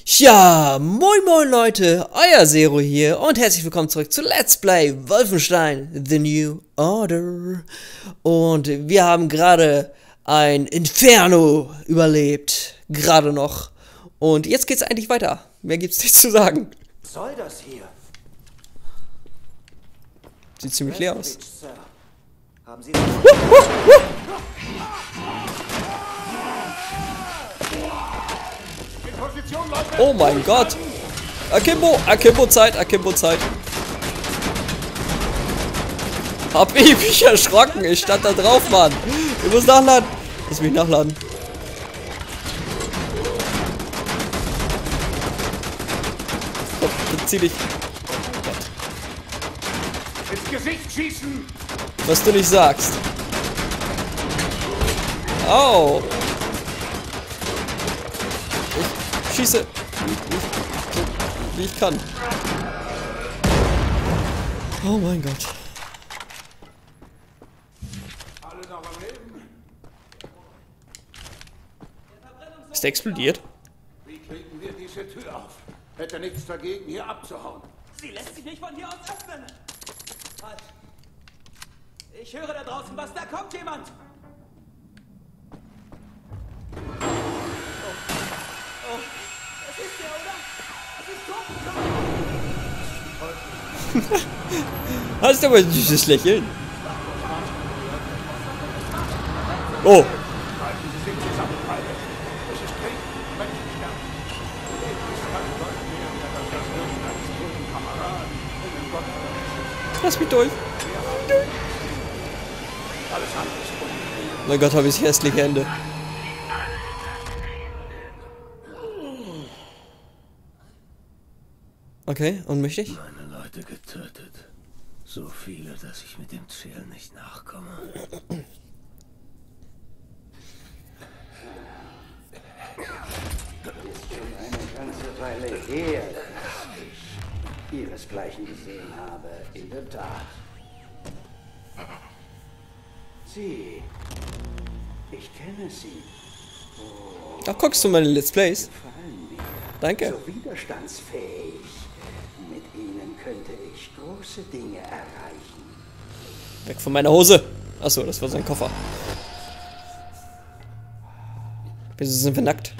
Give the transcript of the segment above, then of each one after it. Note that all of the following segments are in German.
Ja, moin moin Leute, euer Zero hier und herzlich willkommen zurück zu Let's Play Wolfenstein The New Order. Und wir haben gerade ein Inferno überlebt, gerade noch. Und jetzt geht's eigentlich weiter, mehr gibt's nichts zu sagen. Was soll das hier? Sieht ziemlich leer aus. Sir. Haben Sie Oh mein Gott! Akimbo-Zeit. Hab ich mich erschrocken, ich stand da drauf, Mann. Ich muss nachladen. Lass mich nachladen. Komm, bezieh dich. Ins Gesicht schießen! Was du nicht sagst. Au! Ich schieße, wie ich kann. Oh mein Gott. Alle noch am Leben? Ist der explodiert? Wie kriegen wir diese Tür auf? Hätte nichts dagegen, hier abzuhauen. Sie lässt sich nicht von hier aus öffnen. Halt. Ich höre da draußen was, da kommt jemand. Oh, das ist der, oder? Das ist tot. Hast du aber ein süßes Lächeln? Oh. Halten Sie sich zusammen, Alter. Es ist Krieg, Menschensterben. Es kann Gott mehr, dass das Leben eines toten Kameraden in den Gott verletzt. Lass mich durch. Alles andere ist unmöglich. Mein Gott, habe ich hässliche Hände. Okay, unmächtig. Meine Leute getötet. So viele, dass ich mit dem Ziel nicht nachkomme. ist schon eine ganze Weile her, dass ich ihresgleichen gesehen habe. In der Tat. Sie. Ich kenne sie. Ach, guckst du meine Let's Plays? Gefallen mir. Danke. So widerstandsfähig. Mit ihnen könnte ich große Dinge erreichen. Weg von meiner Hose. Achso, das war sein Koffer. Wieso sind wir nackt?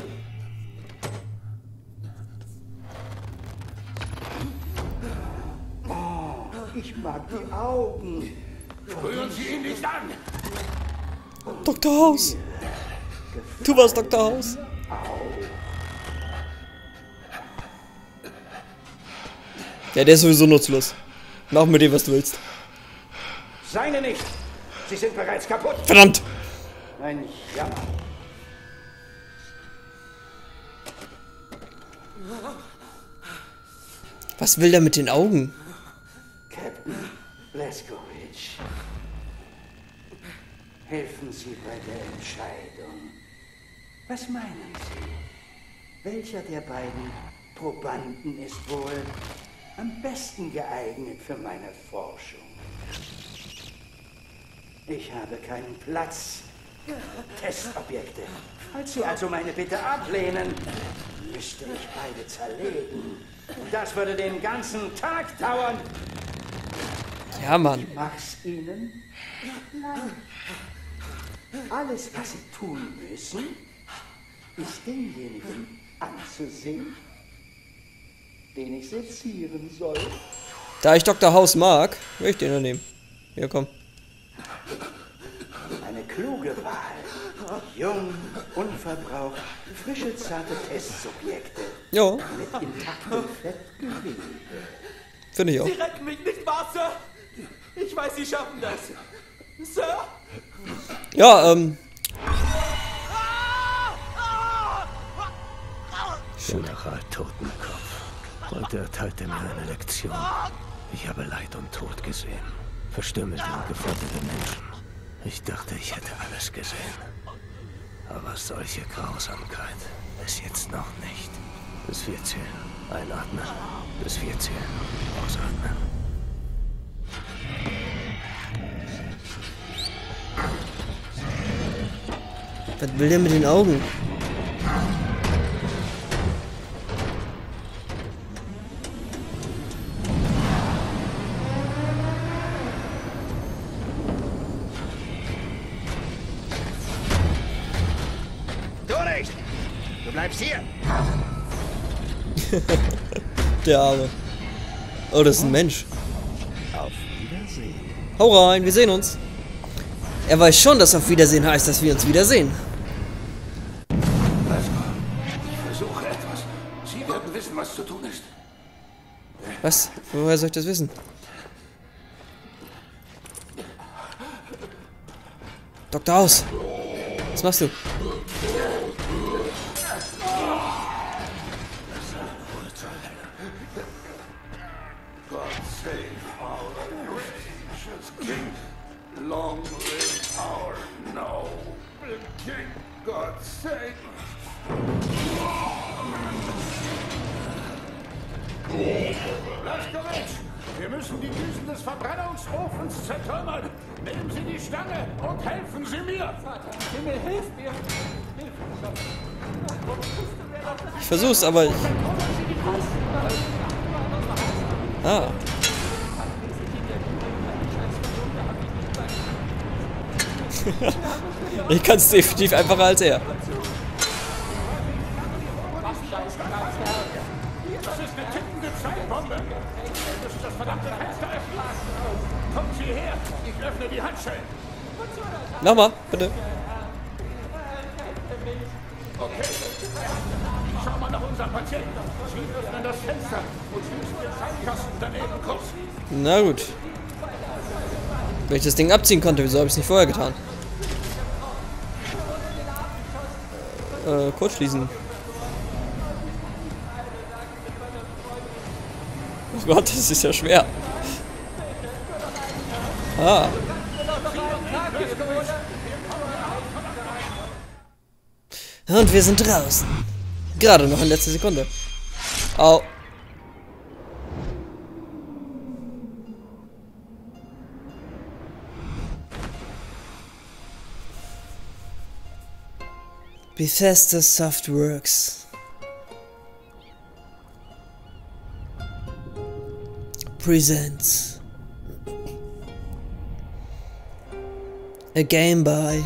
Ich mag die Augen. Rühren Sie ihn nicht an! Dr. House. Tu was, Dr. House. Ja, der ist sowieso nutzlos. Mach mit dem, was du willst. Seine nicht. Sie sind bereits kaputt. Verdammt! Ein Jammer. Was will der mit den Augen? Captain Blazkowicz. Helfen Sie bei der Entscheidung. Was meinen Sie? Welcher der beiden Probanden ist wohl am besten geeignet für meine Forschung? Ich habe keinen Platz. Testobjekte. Falls Sie also meine Bitte ablehnen, müsste ich beide zerlegen. Das würde den ganzen Tag dauern. Ja, Mann. Mach's Ihnen? Nein. Alles, was Sie tun müssen, ist denjenigen anzusehen, den ich sezieren soll. Da ich Dr. House mag, will ich den nur nehmen. Hier, komm. Eine kluge Wahl. Jung, unverbraucht, frische, zarte Testsubjekte Jo, mit intaktem Fettgewebe. finde ich auch. Sie retten mich nicht wahr, Sir? Ich weiß, Sie schaffen das. Sir? Ja, General Totenkopf. Heute erteilte mir eine Lektion. Ich habe Leid und Tod gesehen. Verstümmelte und gefolterte Menschen. Ich dachte, ich hätte alles gesehen. Aber solche Grausamkeit ist jetzt noch nicht. Bis 4 zählen. Einatmen. Bis 4 zählen. Ausatmen. was will der mit den Augen? Du bleibst hier. Der Arme. Oh, das ist ein Mensch. Auf Wiedersehen. Hau rein, wir sehen uns. Er weiß schon, dass auf Wiedersehen heißt, dass wir uns wiedersehen. Ich versuche etwas. Sie werden wissen, was zu tun ist. Was? Woher soll ich das wissen? Dr. House. Was machst du? God save our gracious king. Long live our noble king. God save. Blaskowitsch, wir müssen die Düsen des Verbrennungsofens zertrümmern. Nehmen Sie die Stange und helfen Sie mir. Vater, Himmel, hilf mir. Hilf mir doch. Warum tust du mir das? Ich versuch's, aber ich... Ah. Ich kann es definitiv einfacher als er. Das ist eine tickende Zeitbombe. Wir müssen das verdammte Fenster öffnen. Kommt hierher. Ich öffne die Handschellen. Nochmal, bitte. Okay. Schau mal nach unserem Patienten. Sie öffnen das Fenster und schließen den Schallkasten daneben kurz. Na gut. Wenn ich das Ding abziehen konnte, wieso habe ich es nicht vorher getan? Kurz schließen. Oh Gott, das ist ja schwer. Ah. Und wir sind draußen. Gerade noch in letzter Sekunde. Au. Bethesda Softworks presents a game by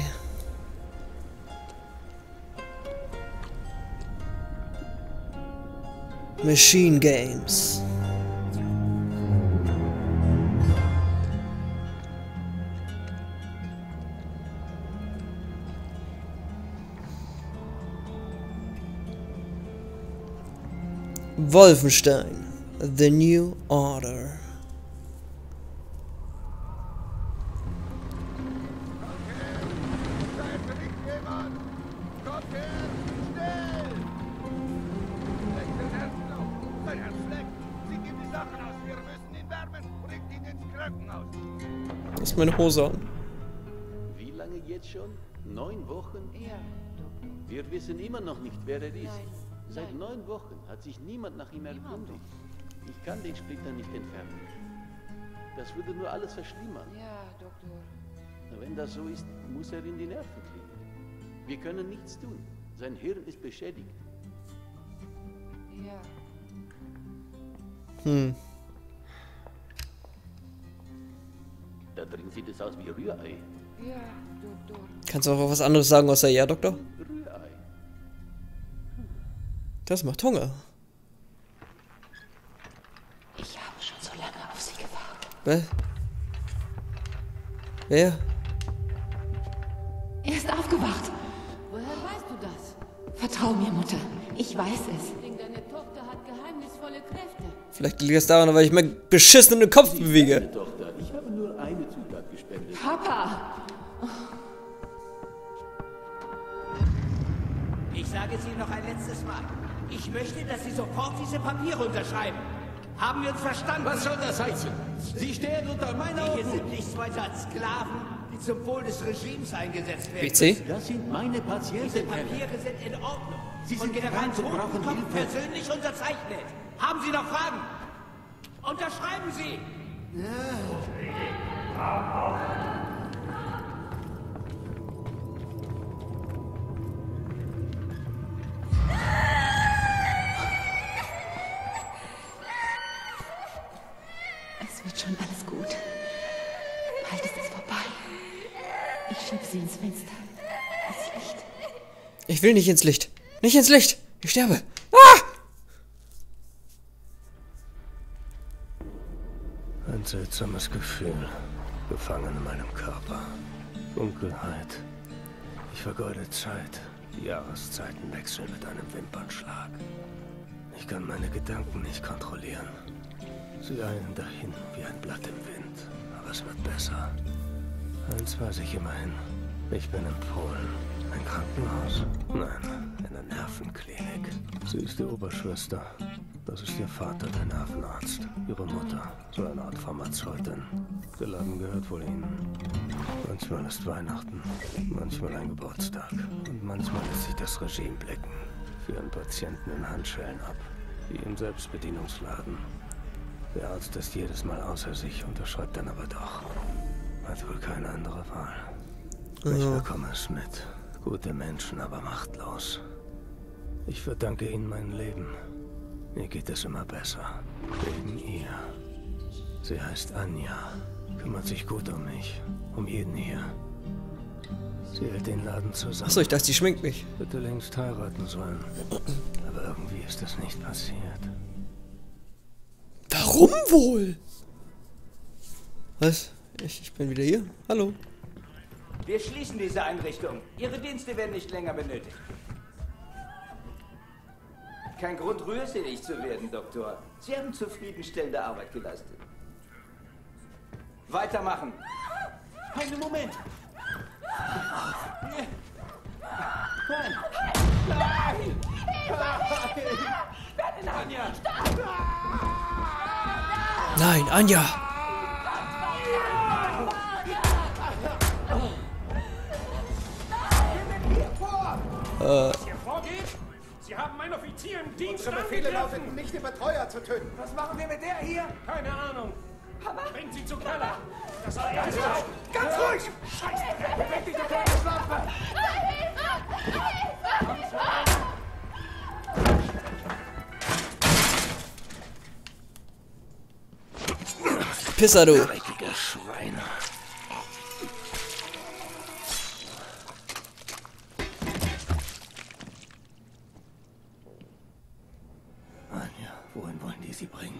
Machine Games. Wolfenstein: The New Order. Das ist meine Hose an. Wie lange jetzt schon? 9 Wochen? Ja. Wir wissen immer noch nicht, wer er ist. Seit 9 Wochen hat sich niemand nach ihm erkundigt. Ich kann den Splitter nicht entfernen. Das würde nur alles verschlimmern. Ja, Doktor. Wenn das so ist, muss er in die Nervenklinik. Wir können nichts tun. Sein Hirn ist beschädigt. Ja. Da drin sieht es aus wie Rührei. Ja, Doktor. Kannst du auch was anderes sagen außer ja, Doktor? Rührei. Das macht Hunger. Ich habe schon so lange auf Sie gewartet. Was? Wer? Er ist aufgewacht. Woher weißt du das? Vertrau mir, Mutter. Ich weiß es. Deine Tochter hat geheimnisvolle Kräfte. Vielleicht liegt es daran, weil ich meinen beschissenen Kopf bewege. Meine Tochter, ich habe nur eine Zutat gespendet. Papa! Ich sage es Ihnen noch ein letztes Mal. Ich möchte, dass Sie sofort diese Papiere unterschreiben. Haben wir uns verstanden? Was soll das heißen? Sie stehen unter meiner Sie hier Obhut. sind nichts weiter als Sklaven, die zum Wohl des Regimes eingesetzt werden. PC? Das sind meine Diese Patienten, Herr. Papiere sind in Ordnung. Sie Und sind General krank und brauchen Totenkopf Hilfe. persönlich unterzeichnet. Haben Sie noch Fragen? Unterschreiben Sie! Es wird schon alles gut. Bald ist es vorbei. Ich schiebe Sie ins Fenster. Das Licht. Ich will nicht ins Licht. Nicht ins Licht! Ich sterbe! Ah! Ein seltsames Gefühl, gefangen in meinem Körper. Dunkelheit. Ich vergeude Zeit. Die Jahreszeiten wechseln mit einem Wimpernschlag. Ich kann meine Gedanken nicht kontrollieren. Sie eilen dahin wie ein Blatt im Wind. Aber es wird besser. Eins weiß ich immerhin. Ich bin in Polen. Ein Krankenhaus? Nein, eine Nervenklinik. Sie ist die Oberschwester. Das ist ihr Vater, der Nervenarzt. Ihre Mutter, so eine Art Pharmazeutin. Der Laden gehört wohl ihnen. Manchmal ist Weihnachten, manchmal ein Geburtstag. Und manchmal lässt sich das Regime blicken. Führen Patienten in Handschellen ab. Wie im Selbstbedienungsladen. Der Arzt ist jedes Mal außer sich, unterschreibt dann aber doch. Hat wohl keine andere Wahl. Ich bekomme es mit. Gute Menschen, aber machtlos. Ich verdanke ihnen mein Leben. Mir geht es immer besser. Wegen ihr. Sie heißt Anja. Kümmert sich gut um mich. Um jeden hier. Sie hält den Laden zusammen. Achso, ich dachte, sie schminkt mich. Hätte längst heiraten sollen. Aber irgendwie ist das nicht passiert. Warum wohl? Was? Ich bin wieder hier. Hallo. Wir schließen diese Einrichtung. Ihre Dienste werden nicht länger benötigt. Kein Grund, rührselig zu werden, Doktor. Sie haben zufriedenstellende Arbeit geleistet. Weitermachen. Einen Moment. Nein! Nein! Anja! Nein, Anja! Was hier vorgeht? Sie haben einen Offizier im Dienst Unsere Befehle angegriffen. lauteten, nicht den Betreuer zu töten. Was machen wir mit der hier? Keine Ahnung. Bringt sie zu Keller. Das war Ganz ruhig! Scheiße. Beweg dich, du kleine Schlampe! Pisser, du! Dreckiger Schweine. Anja, wohin wollen die sie bringen?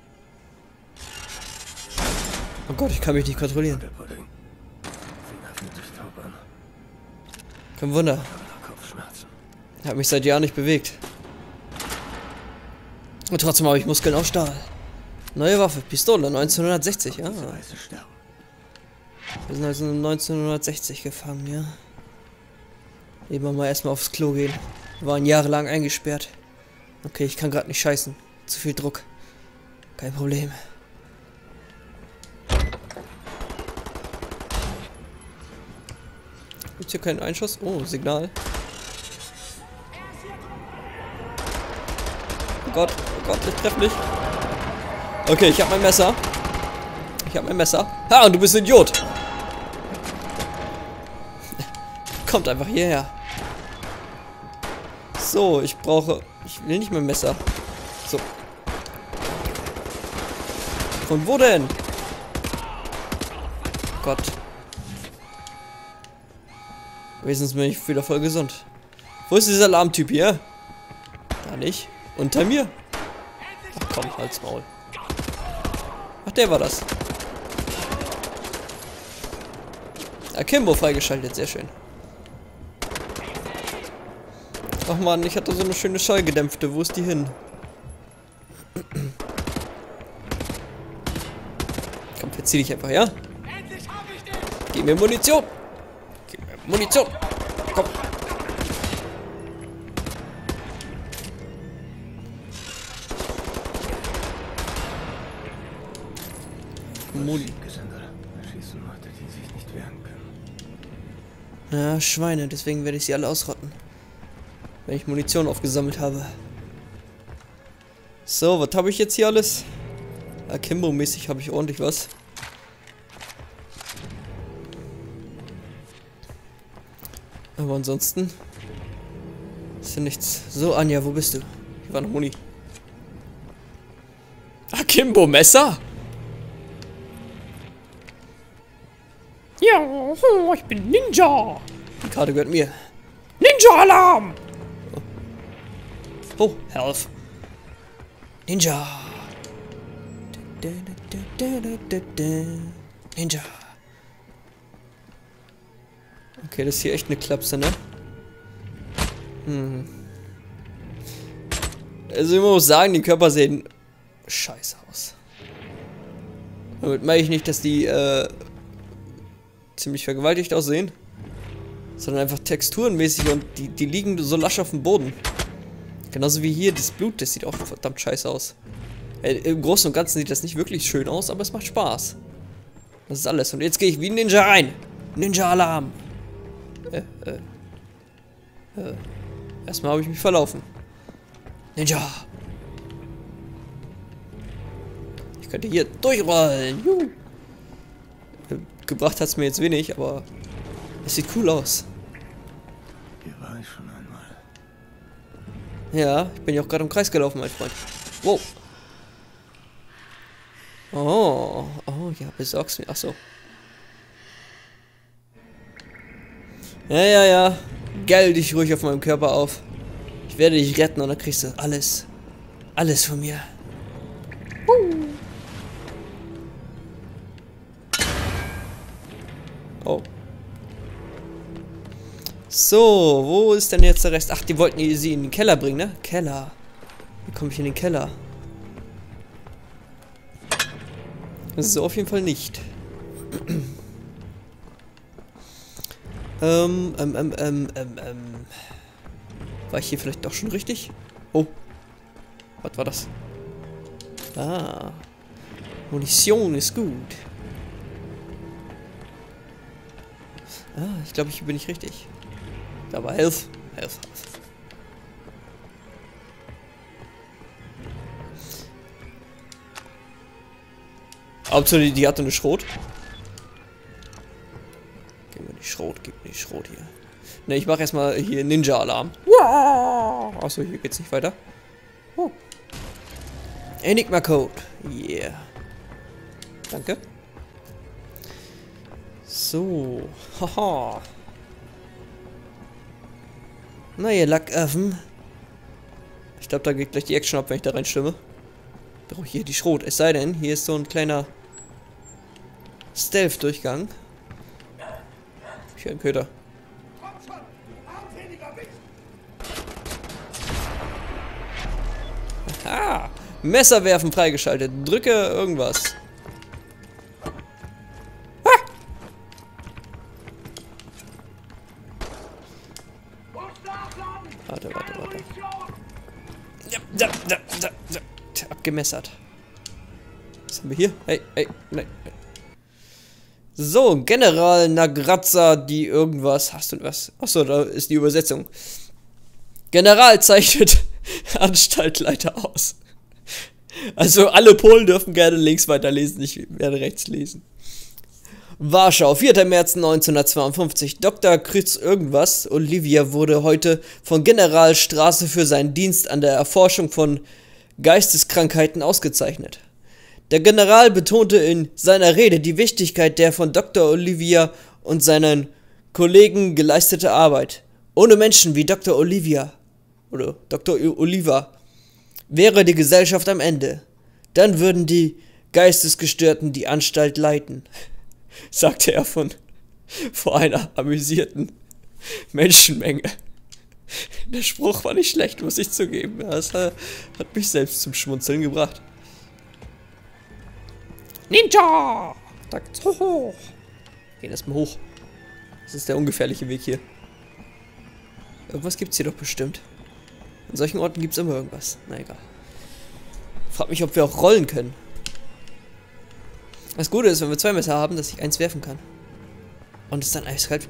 Oh Gott, ich kann mich nicht kontrollieren. Der Pudding. Finger fühlt sich taub an. Kein Wunder. Kopfschmerzen. Ich habe mich seit Jahren nicht bewegt. Und trotzdem habe ich Muskeln aus Stahl. Neue Waffe, Pistole, 1960, ja. Weiße sterben. Wir sind also 1960 gefangen, ja. Eben mal erstmal aufs Klo gehen. Wir waren jahrelang eingesperrt. Okay, ich kann gerade nicht scheißen. Zu viel Druck. Kein Problem. Gibt's hier keinen Einschuss? Oh, Signal. Oh Gott, ich treffe mich. Okay, ich habe mein Messer. Ha, und du bist ein Idiot. Kommt einfach hierher. So, ich will nicht mein Messer. So. Von wo denn? Gott. Wenigstens bin ich wieder voll gesund. Wo ist dieser Alarmtyp hier? Da nicht. Unter mir. Ach komm, halt's Maul. Ach, der war das. Akimbo freigeschaltet, sehr schön. Ach man, ich hatte so eine schöne Schallgedämpfte. Wo ist die hin? Komm, verzieh dich einfach, ja? Gib mir Munition! Munition! Komm! Gesindel. Erschießen Leute, die sich nicht wehren können. Ja, Schweine, deswegen werde ich sie alle ausrotten. Wenn ich Munition aufgesammelt habe. So, was habe ich jetzt hier alles? Akimbo-mäßig habe ich ordentlich was. Aber ansonsten ist ja nichts. So, Anja, wo bist du? Hier war noch Muni. Akimbo-Messer? Ja, ich bin Ninja. Die Karte gehört mir. Ninja-Alarm! Oh, Health. Ninja. Ninja. Okay, das ist hier echt eine Klapse, ne? Also ich muss sagen, die Körper sehen scheiße aus. Damit meine ich nicht, dass die ziemlich vergewaltigt aussehen, sondern einfach texturenmäßig und die liegen so lasch auf dem Boden. Genauso wie hier, das Blut, das sieht auch verdammt scheiße aus. Im Großen und Ganzen sieht das nicht wirklich schön aus, aber es macht Spaß. Das ist alles. Und jetzt gehe ich wie ein Ninja rein. Ninja-Alarm. Erstmal habe ich mich verlaufen. Ninja. Ich könnte hier durchrollen. Juhu. Gebracht hat es mir jetzt wenig, aber es sieht cool aus. Hier war ich schon einmal. Ja, ich bin ja auch gerade im Kreis gelaufen, mein Freund. Wow. Oh, ja, besorg's mir. Achso. Ja. Gell dich ruhig auf meinem Körper auf. Ich werde dich retten und dann kriegst du alles. Alles von mir. Oh. So, wo ist denn jetzt der Rest? Ach, die wollten sie in den Keller bringen, ne? Keller. Wie komme ich in den Keller? So auf jeden Fall nicht. War ich hier vielleicht doch schon richtig? Oh. Was war das? Ah. Munition ist gut. Ah, ich glaube, hier bin ich richtig. Da war Health. Hauptsache, die hatte eine Schrot. Gib mir die Schrot hier. Ne, ich mache erstmal hier Ninja-Alarm. Achso, hier geht's nicht weiter. Oh. Enigma-Code. Yeah. Danke. So. Haha. Na, ihr Lackaffen. Ich glaube, da geht gleich die Action ab, wenn ich da reinstimme. Brauche hier die Schrot. Es sei denn, hier ist so ein kleiner Stealth-Durchgang. Ich höre einen Köder. Aha! Messerwerfen freigeschaltet. Drücke irgendwas. Warte. Ja. Abgemessert. Was haben wir hier? Hey, nein. So, General Nagrazza, die irgendwas. Hast du was? Achso, da ist die Übersetzung. General zeichnet Anstaltleiter aus. Also alle Polen dürfen gerne links weiterlesen, ich werde rechts lesen. Warschau, 4. März 1952. Dr. Krütz irgendwas, Olivia, wurde heute von General Straße für seinen Dienst an der Erforschung von Geisteskrankheiten ausgezeichnet. Der General betonte in seiner Rede die Wichtigkeit der von Dr. Olivia und seinen Kollegen geleistete Arbeit. Ohne Menschen wie Dr. Olivia oder Dr. Oliva wäre die Gesellschaft am Ende. Dann würden die Geistesgestörten die Anstalt leiten, sagte er vor einer amüsierten Menschenmenge. Der Spruch war nicht schlecht, muss ich zugeben. Das hat mich selbst zum Schmunzeln gebracht. Ninja! Da geht's hoch. Gehen erstmal hoch. Das ist der ungefährliche Weg hier. Irgendwas gibt's hier doch bestimmt. An solchen Orten gibt's immer irgendwas. Na egal. Frag mich, ob wir auch rollen können. Das Gute ist, wenn wir 2 Messer haben, dass ich eins werfen kann. Und es dann eiskalt.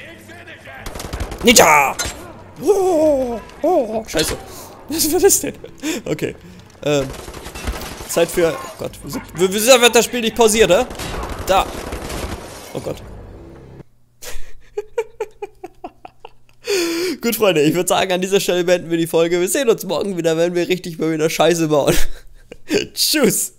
Ninja! Oh, scheiße. Was war das denn? Okay. Zeit für... Oh Gott. Wieso wird das Spiel nicht pausiert, ne? Da. Oh Gott. Gut, Freunde, ich würde sagen, an dieser Stelle beenden wir die Folge. Wir sehen uns morgen wieder, wenn wir richtig mal wieder Scheiße bauen. Tschüss.